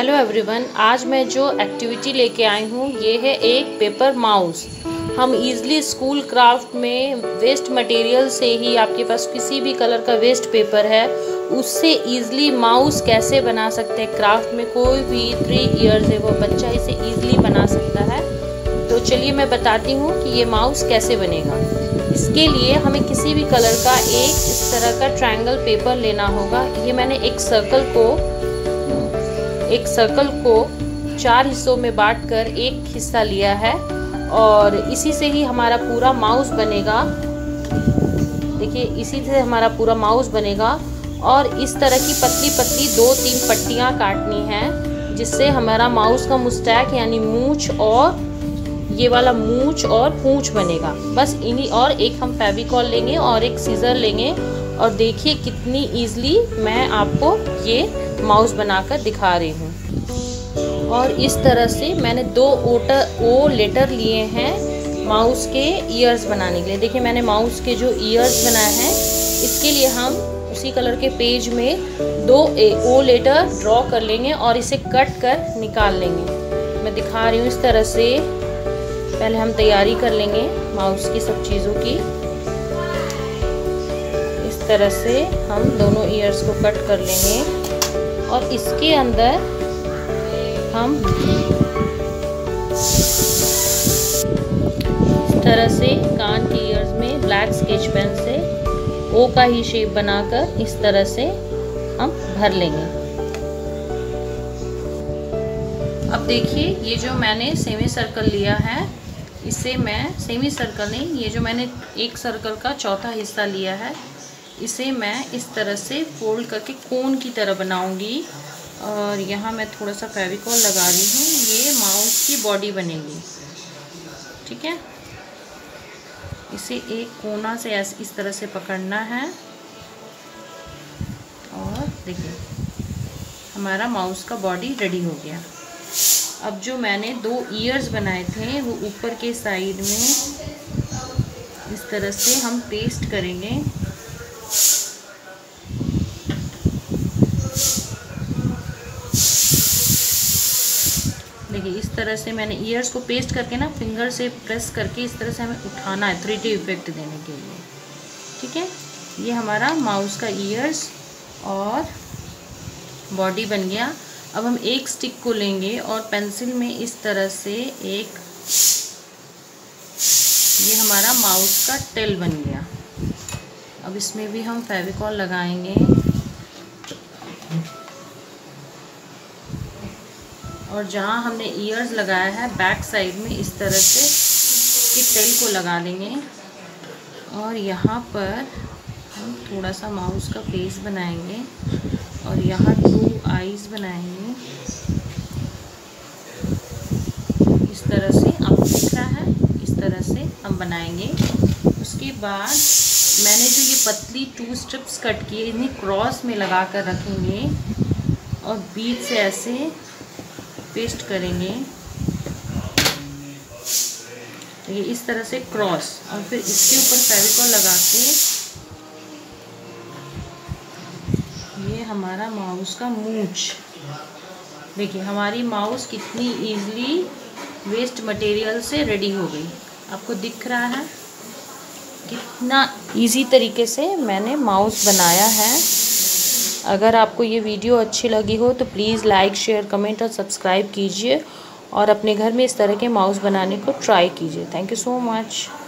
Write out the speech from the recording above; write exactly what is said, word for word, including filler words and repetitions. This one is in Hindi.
हेलो एवरीवन, आज मैं जो एक्टिविटी लेके आई हूँ ये है एक पेपर माउस। हम इजीली स्कूल क्राफ्ट में वेस्ट मटेरियल से ही, आपके पास किसी भी कलर का वेस्ट पेपर है उससे इजीली माउस कैसे बना सकते हैं। क्राफ्ट में कोई भी थ्री इयर्स है वो बच्चा इसे इजीली बना सकता है। तो चलिए मैं बताती हूँ कि ये माउस कैसे बनेगा। इसके लिए हमें किसी भी कलर का एक इस तरह का ट्रायंगल पेपर लेना होगा। ये मैंने एक सर्कल को एक सर्कल को चार हिस्सों में बांटकर एक हिस्सा लिया है और इसी से ही हमारा पूरा माउस बनेगा। देखिए, इसी से हमारा पूरा माउस बनेगा और इस तरह की पतली पतली दो तीन पट्टियाँ काटनी हैं जिससे हमारा माउस का मुस्टैक यानी मूंछ और ये वाला मूंछ और पूंछ बनेगा। बस इन्हीं, और एक हम फेविकॉल लेंगे और एक सीजर लेंगे और देखिए कितनी ईजिली मैं आपको ये माउस बनाकर दिखा रही हूँ। और इस तरह से मैंने दो ओटर ओ लेटर लिए हैं माउस के ईयर्स बनाने के लिए। देखिए, मैंने माउस के जो ईयर्स बनाए हैं इसके लिए हम उसी कलर के पेज में दो ओ लेटर ड्रॉ कर लेंगे और इसे कट कर निकाल लेंगे। मैं दिखा रही हूँ इस तरह से। पहले हम तैयारी कर लेंगे माउस की सब चीज़ों की। इस तरह से हम दोनों ईयर्स को कट कर लेंगे और इसके अंदर हम इस तरह से कान के ईयर्स में ब्लैक स्केच पेन से ओ का ही शेप बनाकर इस तरह से हम भर लेंगे। अब देखिए, ये जो मैंने सेमी सर्कल लिया है इसे मैं सेमी सर्कल नहीं, ये जो मैंने एक सर्कल का चौथा हिस्सा लिया है इसे मैं इस तरह से फोल्ड करके कोन की तरह बनाऊंगी। और यहाँ मैं थोड़ा सा फेविकॉल लगा रही हूँ। ये माउस की बॉडी बनेगी, ठीक है। इसे एक कोना से ऐसे इस तरह से पकड़ना है और देखिए हमारा माउस का बॉडी रेडी हो गया। अब जो मैंने दो ईयर्स बनाए थे वो ऊपर के साइड में इस तरह से हम पेस्ट करेंगे। देखिए, इस तरह से मैंने ईयर्स को पेस्ट करके ना फिंगर से प्रेस करके इस तरह से हमें उठाना है थ्री डी इफेक्ट देने के लिए, ठीक है। ये हमारा माउस का ईयर्स और बॉडी बन गया। अब हम एक स्टिक को लेंगे और पेंसिल में इस तरह से एक, ये हमारा माउस का टेल बन गया। अब इसमें भी हम फेविकॉल लगाएंगे और जहाँ हमने ईयर्स लगाया है बैक साइड में इस तरह से इसके टेल को लगा देंगे और यहाँ पर हम थोड़ा सा माउस का फेस बनाएंगे और यहाँ टू आईज बनाएंगे। इस तरह से आपको दिख रहा है, इस तरह से हम बनाएंगे। उसके बाद मैंने जो ये पतली टू स्ट्रिप्स कट किए इन्हें क्रॉस में लगा कर रखेंगे और बीच से ऐसे पेस्ट करेंगे। ये इस तरह से क्रॉस और फिर इसके ऊपर फेविकॉल लगा के ये हमारा माउस का मूंछ। देखिए हमारी माउस कितनी इजीली वेस्ट मटेरियल से रेडी हो गई। आपको दिख रहा है कितना इजी तरीके से मैंने माउस बनाया है। अगर आपको ये वीडियो अच्छी लगी हो तो प्लीज़ लाइक, शेयर, कमेंट और सब्सक्राइब कीजिए और अपने घर में इस तरह के माउस बनाने को ट्राई कीजिए। Thank you so much.